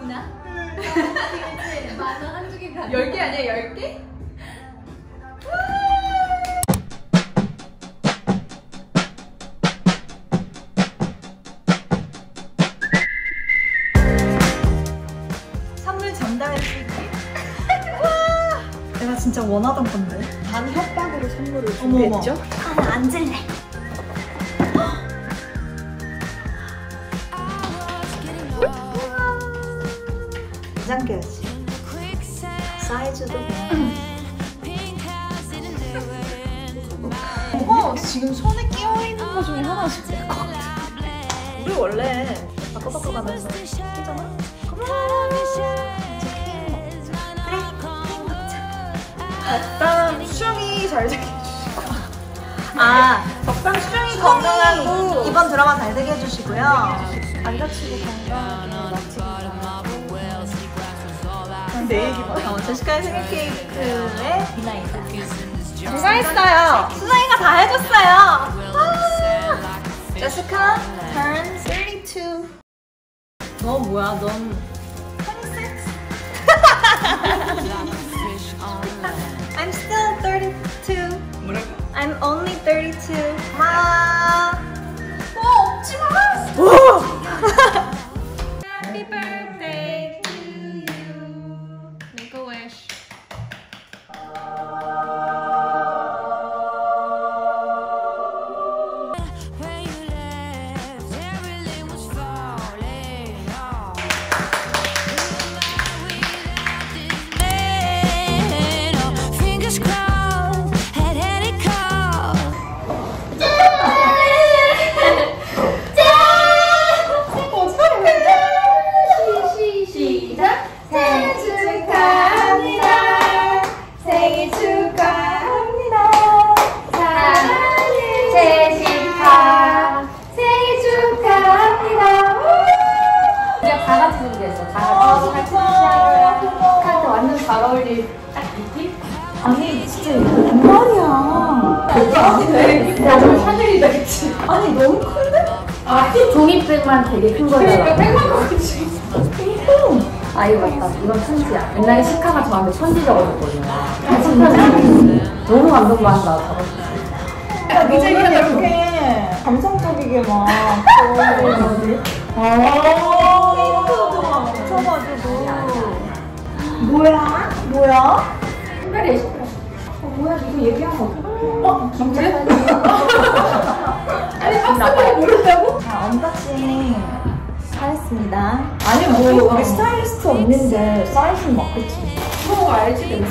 보이나? 만원 한두 개가 10개 아니야? 10개? 선물 전달해줄게. 내가 진짜 원하던 건데. 반 협박으로 선물을 준비했죠? 아, 앉을래. 괜찮겠지. 사이즈도 지금 손에 끼어있는 거 중에 하나씩 될 것 같아. 우리 원래 바꿔 가면서 끼잖아? 적당 수정이 잘 되게 해주시고. 적당 수정이 건강하고 이번 드라마 잘 되게 해주시고요. 안 다치고 건강하게 마치고. 내 얘기만. 제시카의 생일 케이크의 디나이다. 제가 했어요. 수정이가 다 해줬어요. 제시카 turns 32. 너 뭐야? 넌 26? I'm still 32. 뭐라고? I'm only 32. 마. 없지 마. Happy birthday to you. Make a wish. 아니 진짜 이거 정말이야. 좀 샤넬이다 그치? 아니 너무 큰데? 종이백만 되게 큰 거잖아. 백만 거지. 아 이거 맞다. 이건 편지야. 옛날에 시카가 저한테 편지 적어줬거든요. 너무 감동받았다. 야, 너는 이렇게 감성적이게 막 케이크도 막 묻혀가지고. 뭐야? 신발이 예쁘다. 뭐야 이거 얘기하면 어떡해? 진짜? 아니 박스까지 모른다고? 자, 언박싱 하겠습니다. 아니 뭐 우리 스타일리스트 언니인데 사이즈는 맞겠지. 그거 알지 내가.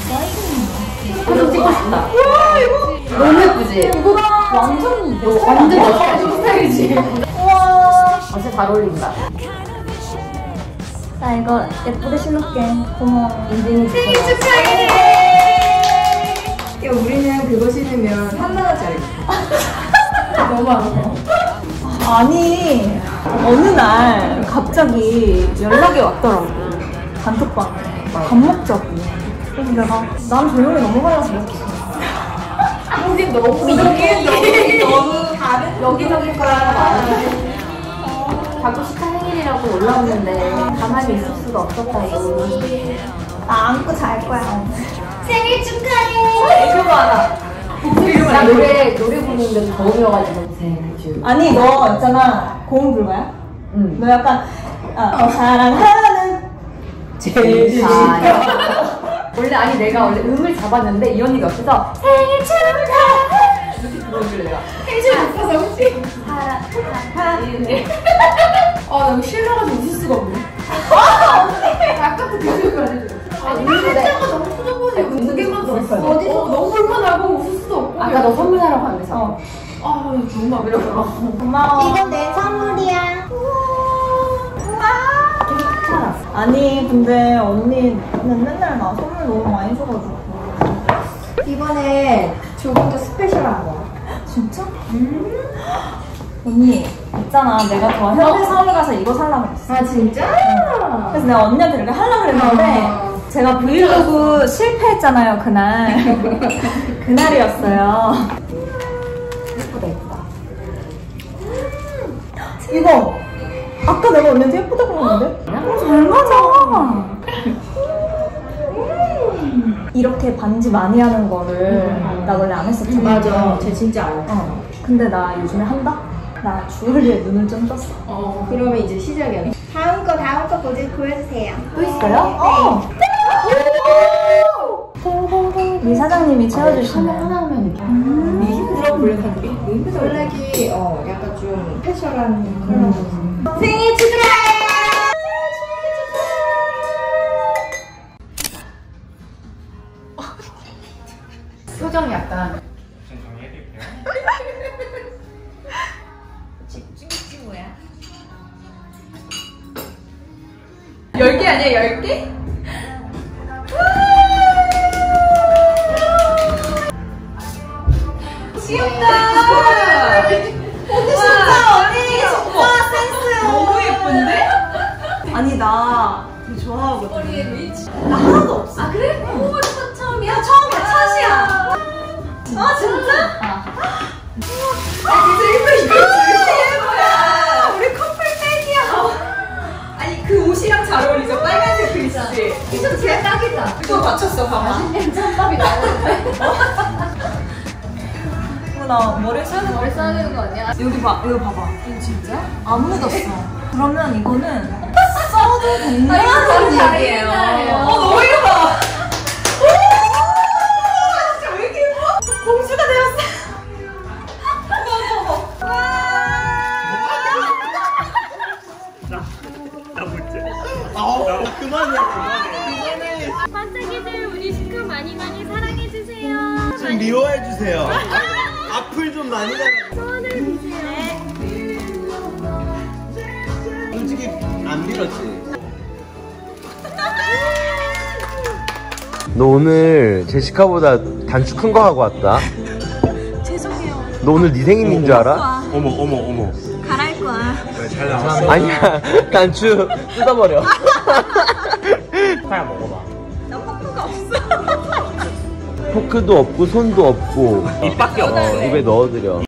사진 찍고 싶다. 와 이거 너무 예쁘지? 이거랑 완전 내 스타일 완전 아니야? 내 스타일이지. 우와. 진짜 잘 어울린다. 나 이거 예쁘게 신을게. 고마워. 인증이 생일 축하해! 야, 우리는 그거 신으면 3만원짜리. 너무 안 돼. 아니 어느 날 갑자기 연락이 왔더라고. 단톡방에 밥 먹자고. 그래서 내가 난 조용히 넘어가려고 먹었어. 여긴 너무 너무 다른 여기저기 거랑 많은데 자꾸 시카 생일이라고 올라왔는데 가만히 있을 수가 없었다 이거. 나 안고 잘 거야. 생일 축하해! 이거 봐라. 나 노래 부르는데 더우여가지고 생일 축하. 아니 너 있잖아 고음 불가야? 응. 너 약간 사랑하는 제일 원래 아니 내가 원래 음을 잡았는데 이 언니가 옆에서 생일 축하 이렇게 불러주길래 내가 텐션 높아서 혹시? 사랑하는 너무 신나가지고 웃을 수가 없네. 아까부터 계속 말해줘. 진짜가 너무 투정보지. 두 개만 들었어. 너무 불만하고 웃을 수도 없고. 아까 너 선물하라고 하면서 정말 이러더라. 고마워. 이건 내 선물이야. 아니 근데 언니는 맨날 나 선물 너무 많이 줘가지고. 이번에 조금 더 스페셜한 거야. 진짜? 언니 있잖아 내가 더 현대 서울 가서 이거 살라고 했어. 아 진짜? 그래서 내가 언니한테 이렇게 하려고 그랬는데 제가 브이로그 실패했잖아요 그날. 그날이었어요. 예쁘다 예쁘다. 이거 아까 내가 언니한테 예쁘다고 그랬는데? 잘 맞아. 이렇게 반지 많이 하는 거를 나 원래 안 했었잖아. 맞아. 쟤 진짜 안 해. 근데 나 요즘에 한다? 나 주얼리에 눈을 좀 떴어. 그러면 이제 시작이야. 다음 거 보여주세요. 또 있어요? 네 사장님이 채워주시면 하나하면 이렇게. 힘들어 블랙하기? 블랙이 약간 좀 스페셜한 컬러거든. 생일 축하해! 표정이 약간. 집중했지 뭐야? 10개 아니야 10개? 귀엽다. 언니 진짜 언니 진짜 센스 너무 예쁜데? 아니 나 되게 좋아하거든. 나 하나도 없어. 아 그래? 오 진짜 처음이야? 처음이야 첫이야. 아 진짜? 우리 커플백이야. 아니 그 옷이랑 잘 어울리죠? 빨간색 글씨. 이거 제가 딱이다. 이거 맞췄어 봐봐. 짬밥이 나오는데. 나 머리 써야 되는 머리 써야 되는 거 아니야? 여기 봐, 이거 봐봐. 이거 진짜? 안 묻었어. 그러면 이거는 써도 된다는 얘기예요. 너무 예뻐. 진짜 왜 이렇게 예뻐? 공주가 되었어. 어머. 나 문제. 그만해. 반짝이들 우리 식구 많이 사랑해주세요. 좀 미워해주세요. 악플 좀 많이 달아. 소원을 비세요. 솔직히 안 밀었지. 너 오늘 제시카보다 단추 큰 거 하고 왔다. 죄송해요. 너 오늘 네 생일인 줄 알아? 어머. 갈아할 거야. 왜 잘 나왔어? 아니야, 단추 뜯어버려. 파야 먹어봐. 나 포크가 없어. 포크도 없고 손도 없고 입밖에 없어. 입에 넣어드려.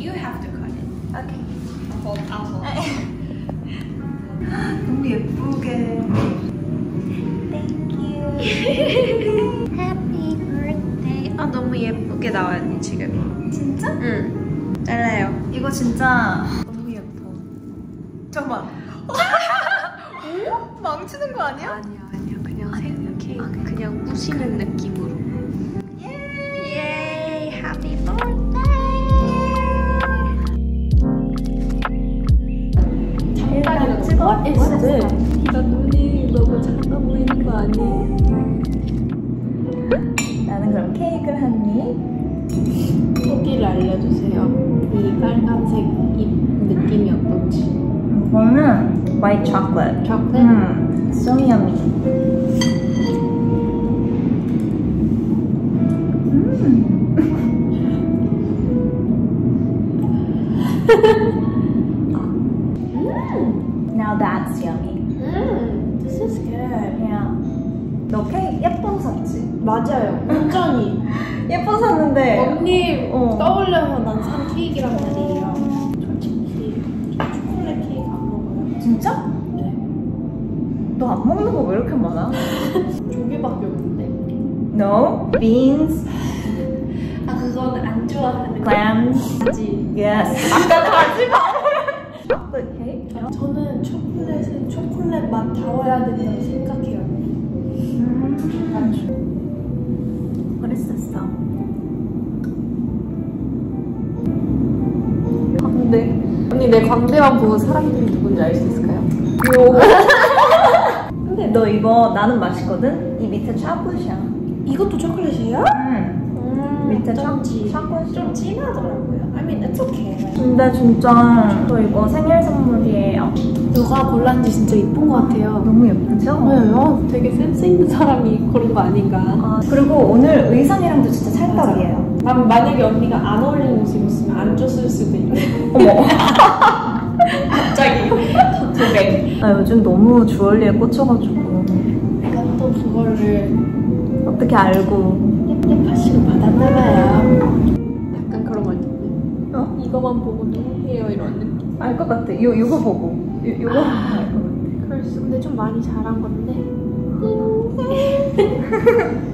너무 예쁘게. Happy birthday. 아 너무 예쁘게 나왔니 지금? 진짜? 응. 잘라요. 이거 진짜 너무 예뻐. 잠깐만. 망치는 거 아니야? 아니야. 그냥 생각해. 그냥 부시는 느낌으로. 예. Happy birthday. 일단 찍어. 나 눈이 너무 작아 보이는 거 아니에요? 나는 그럼 케이크를 한 입. 후기를 알려주세요. 이 빨간색 잎 느낌이 어떤지. 이거는 white chocolate. chocolate? So yummy. Now that's yummy. This is good. Yeah. 너 케이크 예쁜 샀지? 맞아요. 완전히. 예쁜 샀는데 언니 어. 떠올려서 난 산 케이크란 말이에요. 솔직히 초콜릿 케이크 안 먹어요. 진짜? 네. 너 안 먹는 거 왜 이렇게 많아? 조개밖에 없는데. No. Beans, 아 그거는 안 좋아하는 clams. 거지. Yes. 아까 하지 마. chocolate cake? 저는 초콜릿은 초콜릿 맛 다워야 된다고 생각해요. What is this though? 광대. 언니 내 광대만 보고 사람들이 누군지 알 수 있을까요? 근데 너 이거 나는 맛있거든? 이 밑에 초콜릿이야. 이것도 초콜릿이에요? 밑에 어쩐지 초콜릿 좀 진하더라고요. I mean it's okay. 근데 진짜 저 이거 생일 선물이에요. 누가 골랐는지 진짜 이쁜 것 같아요. 너무 예쁘죠? 왜요? 되게 센스 있는 사람이 고른 거 아닌가. 아, 그리고 오늘 의상이랑도 진짜 찰떡이에요. 난 만약에 언니가 안 어울리는 옷 입었으면 안 줬을 수도 있네. 어머. 갑자기. 나 요즘 너무 주얼리에 꽂혀가지고 내가 또 그거를 어떻게 알고. 떼파시로 받았나봐요. 약간 그런 거 있는데. 이거만 보고 누구예요 이런 느낌. 알 것 같아. 이거 보고. 이거 그랬어. 근데 좀 많이 잘한 건데.